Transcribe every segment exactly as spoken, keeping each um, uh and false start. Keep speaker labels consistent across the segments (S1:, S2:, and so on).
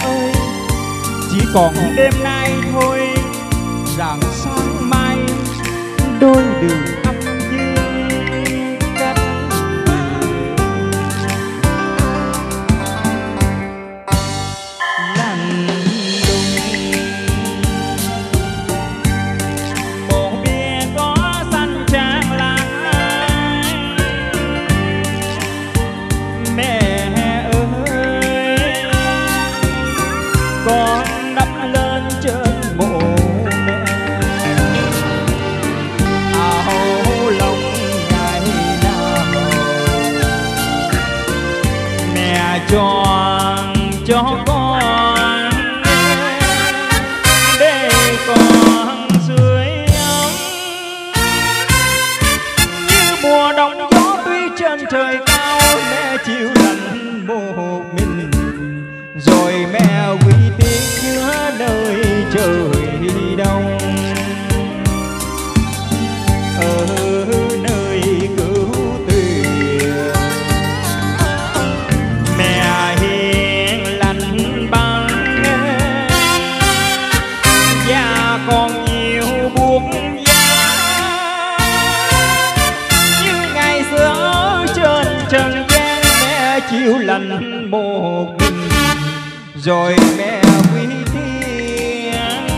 S1: ơi, chỉ còn đêm nay thôi, rạng sáng mai đôi đường âm dương cách lạnh lùng. Một bia có xanh tràn lan, mẹ ơi con đắp lên trên mộ mẹ, áo lòng ngày nào mẹ chọn cho con để con sưởi ấm như mùa đông gió tuy trên trời cao, mẹ chịu lạnh một mình rồi mẹ quy tiếc giữa nơi trời đông. Ở nơi cứu tuyệt mẹ hiền lành băng, và còn nhiều buốt giá như ngày xưa ở trên trần gian. Mẹ chịu lạnh một mình rồi mẹ quy thiên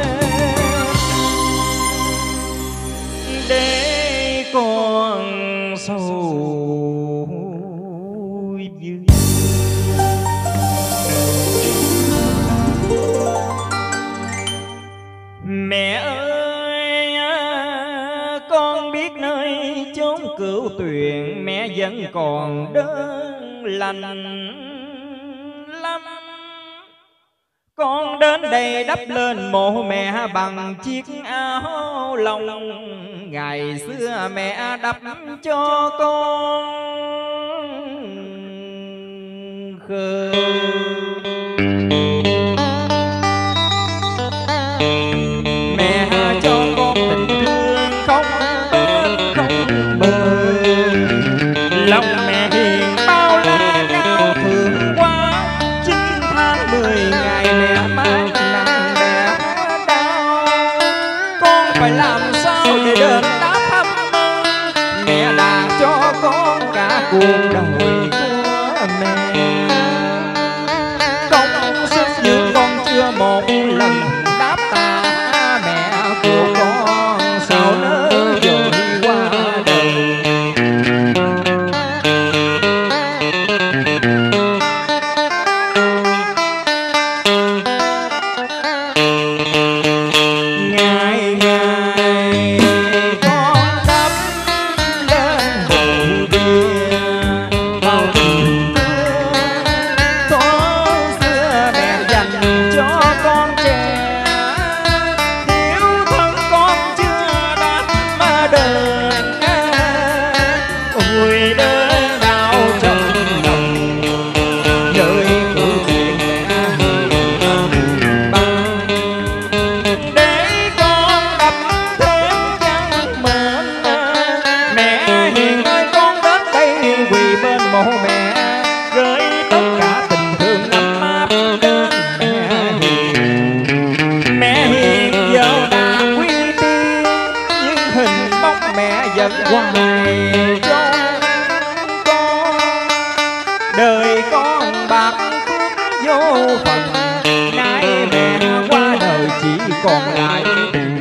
S1: để con sầu dương. Mẹ ơi con biết nơi chốn cửu tuyền mẹ vẫn còn đơn lành lắm. Con đến đây đắp lên mộ mẹ bằng chiếc áo lông ngày xưa mẹ đắp cho con khờ. Mẹ cho con tình thương không bên không bờ, lòng mẹ hiền bao la cao thượng quá. Chín tháng mười ngày mẹ mang nặng mẹ đau, con phải làm sao để đền đáp thăm ơn mẹ đã cho con cả cuộc đời của mẹ. Công sức như con chưa một lần đáp ta, mẹ của con sao nỡ rồi qua đời. Ngày ngày con đắp lên mộ bia bao tình thương thuở xưa mẹ dành cho con trẻ. Thiếu thân con chưa đáp mà đền, ôi đơn đau trong lòng nơi cửu tuyệt mẹ hiền ban. Để con đắp thêm chăn mền, mẹ hiền ơi con đến đây quỳ bên mộ mẹ, gửi tất cả tình thương ấm áp đến mẹ hiền. Mẹ hiền giờ đã quy tiên nhưng hình bóng mẹ vẫn hoài trong con. Đời con bạc phước vô phần, nay mẹ qua đời chỉ còn lại